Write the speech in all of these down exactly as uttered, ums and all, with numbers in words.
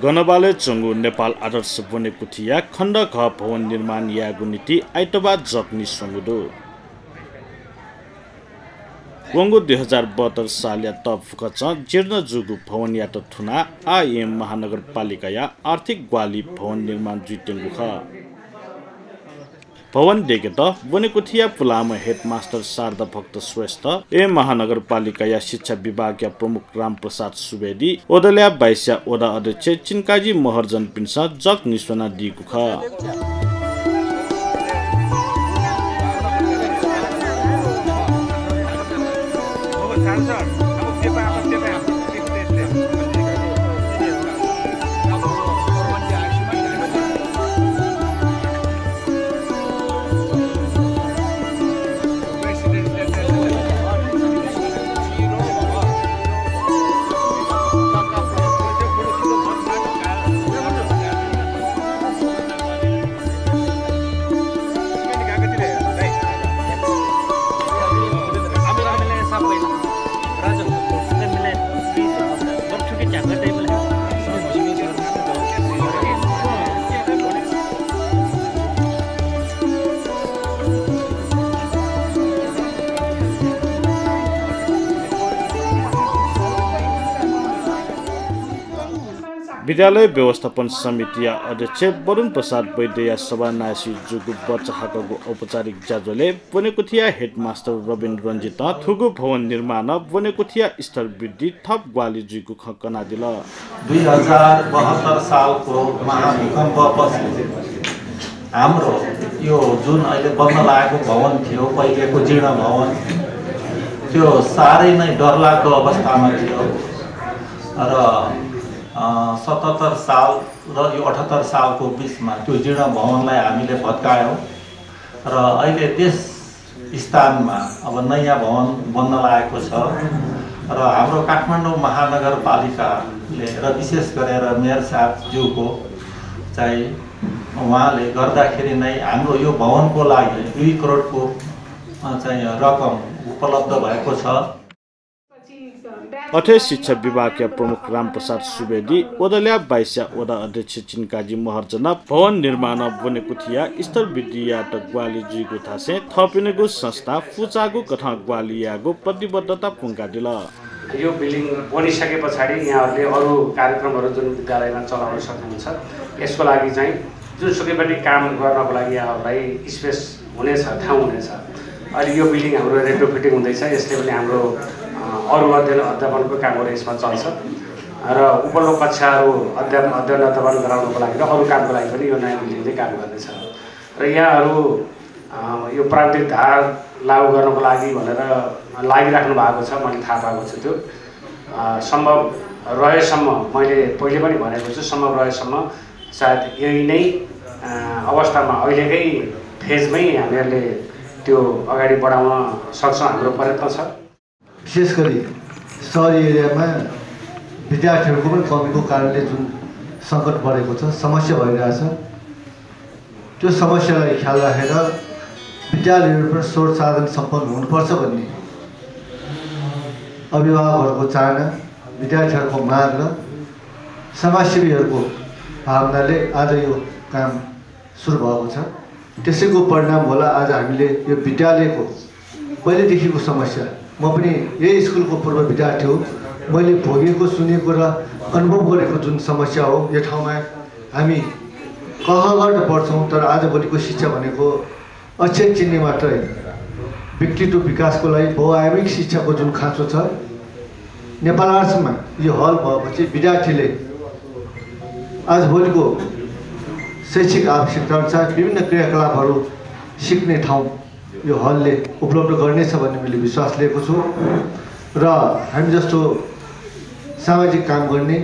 गनबाले चंगु नेपाल आदर्श बनेको थिया खण्ड घ भवन निर्माण यागु नीति आइतबार जक्नी संगुदो वंगु दुई हजार बहत्तर साल या तब फुकच जीर्ण जुगु भवन या त थुना आएम महानगरपालिका या आर्थिक ग्वाली भवन निर्माण जुइटेंगु ख भवन देखे त बनेको थिया पुलाम हेडमास्टर शारदा भक्त श्रेष्ठ ए महानगरपालिका या शिक्षा विभाग या प्रमुख रामप्रसाद सुवेदी ओदल्या बाइस्या ओदा अध्यक्ष चिनकाजी महर्जन पिन्सा जग निस्वना दिगु ख विद्यालय व्यवस्थापन समिति अध्यक्ष वरुण प्रसाद वैद्य सभानासी जुगु बच्चाको औपचारिक जाजोले बनेको थिया हेडमास्टर रविन्द्र रञ्जित थुगु भवन निर्माण बनेको थिया स्तर वृद्धि थप ग्वाली जुगु खकना दिल दुई हजार बहत्तर सालको महाभूकम्पपछि हाम्रो यो जुन अहिले बन्न लागेको भवन थियो पहिलेको जीर्ण भवन त्यो सारै नै डरलाग्दो अवस्थामा थियो र सतहत्तर साल र यो अठहत्तर सालको बिचमा त्यो जीर्ण भवनलाई हामीले भत्कायौँ र अहिले त्यस स्थानमा अब नयाँ भवन बन्न लागेको छ र हाम्रो काठमाडौँ महानगरपालिकाले र विशेष गरेर मेयर साहबज्यूको चाहिँ उहाँले गर्दाखेरि नै हाम्रो यो भवनको लागि दुई करोडको चाहिँ रकम उपलब्ध भएको छ। अठे शिक्षा विभाग प्रमुख रामप्रसाद सुवेदी ओदल्या बाइस्या ओदा अध्यक्ष चिनकाजी महर्जन भवन निर्माण बनेको थिया स्तर वृद्धि या त ग्वाली जुइगु थासे थपिनेगु संस्था फुचागु कथा ग्वाली यागु प्रतिबद्धता पुंगा दिल यो बिल्डिङ बनिसके पछाडि यहाँहरुले अरु कार्यक्रमहरु जुन विद्यालयमा चलाउन सक्नुहुन्छ यसको लागि चाहिँ जुनसुकै पनि काम गर्नको लागि यहाँहरुलाई स्पेस हुनेछ ठाउँ हुनेछ। अहिले यो बिल्डिङ हाम्रो रेट्रोफिटिङ हुँदैछ यसले पनि हाम्रो अरु अध्ययन अध्यापनको कामहरु यसमा चल्छ र उपल्लो कक्षाहरु अध्ययन अध्ययन अध्यापन गराउनको लागि र अरु कामको लागि पनि यो नयाँ बिल्डिङले काम गर्दैछ र यहाँहरु यो प्राविधिक धार लागू गर्नको लागि भनेर लागिराख्नु भएको छ मैले थाहा पाएको छु। त्यो सम्भव रहेसम्म मैले पहिले पनि भनेको छु सम्भव रहेसम्म सायद यही नै अवस्थामा अहिलेकै फेजमै हामीहरूले त्यो अगाडि बढाउन सक्छौँ हाम्रो प्रयत्न छ। विशेष गरी सहरी एरियामा विद्यार्थीहरूको पनि कमीको कारणले जुन सङ्कट बढेको छ समस्या भइरहेछ त्यो समस्यालाई ख्याल राखेर विद्यालयहरू पनि स्रोत साधन सम्पन्न हुनुपर्छ भन्ने अभिभावकहरूको चाहना विद्यार्थीहरूको माग र समाजसेवीहरूको भावनाले आज यो काम सुरु भएको छ। त्यसैको परिणाम होला आज हामीले यो विद्यालयको पहिलेदेखिको समस्या म पनि यही स्कुलको पूर्व विद्यार्थी हो मैले भोगेको सुनेको र अनुभव गरेको जुन समस्या हो यो ठाउँमा हामी कहबाट पढ्छौँ तर आजभोलिको शिक्षा भनेको अक्षर चिन्ने मात्र होइन व्यक्तित्व विकासको लागि बहुआयामिक शिक्षाको जुन खाँचो छ नेपाल आर्ट्समा यो हल भएपछि विद्यार्थीले आजभोलिको शैक्षिक आवश्यकता अनुसार विभिन्न क्रियाकलापहरू सिक्ने ठाउँ यो हलले उपलब्ध गर्नेछ भन्ने मैले विश्वास लिएको छु र हामी जस्तो सामाजिक काम गर्ने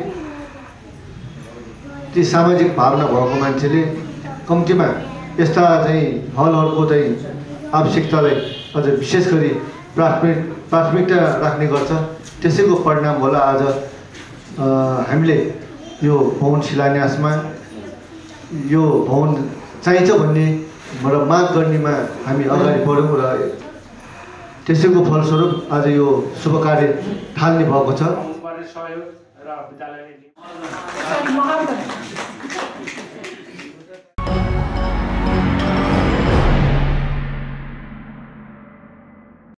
ती सामाजिक भावना भएको मान्छेले कम्तीमा यस्ता चाहिँ हलहरूको चाहिँ आवश्यकतालाई अझ विशेष गरी प्राथमिक प्राथमिकता राख्ने गर्छ। त्यसैको परिणाम होला आज हामीले यो भवन शिलान्यासमा यो भवन चाहिन्छ भन्ने र माग गर्नेमा हामी अगाडि बढ्यौँ र त्यसैको फलस्वरूप आज यो शुभ कार्य थाल्ने भएको छ। सहयोग र विद्यालयले